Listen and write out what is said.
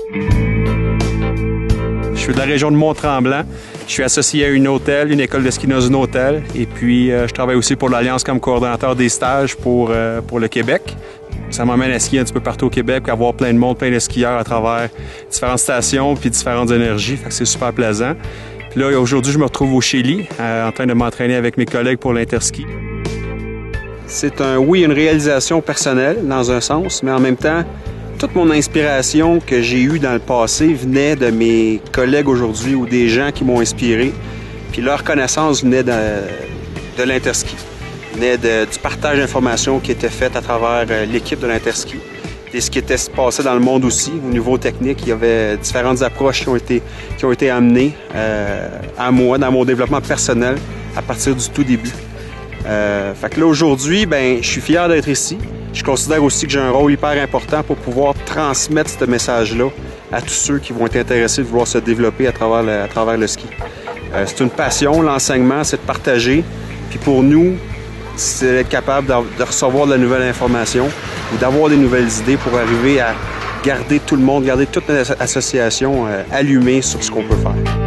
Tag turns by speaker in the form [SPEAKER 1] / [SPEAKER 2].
[SPEAKER 1] Je suis de la région de Mont-Tremblant. Je suis associé à une école de ski dans un hôtel. Et puis, je travaille aussi pour l'Alliance comme coordonnateur des stages pour le Québec. Ça m'amène à skier un petit peu partout au Québec, à voir plein de monde, plein de skieurs à travers différentes stations puis différentes énergies. Fait que c'est super plaisant. Puis là, aujourd'hui, je me retrouve au Chély, en train de m'entraîner avec mes collègues pour l'Interski. C'est une réalisation personnelle dans un sens, mais en même temps, toute mon inspiration que j'ai eue dans le passé venait de mes collègues aujourd'hui ou des gens qui m'ont inspiré. Puis leur connaissance venait de l'Interski, venait du partage d'informations qui était fait à travers l'équipe de l'Interski. Et ce qui était passé dans le monde aussi, au niveau technique, il y avait différentes approches qui ont été amenées à moi dans mon développement personnel à partir du tout début. Fait que là aujourd'hui, je suis fier d'être ici. Je considère aussi que j'ai un rôle hyper important pour pouvoir transmettre ce message-là à tous ceux qui vont être intéressés de vouloir se développer à travers le ski. C'est une passion, l'enseignement, c'est de partager. Puis pour nous, c'est d'être capable de recevoir de la nouvelle information ou d'avoir des nouvelles idées pour arriver à garder tout le monde, garder toute notre association allumée sur ce qu'on peut faire.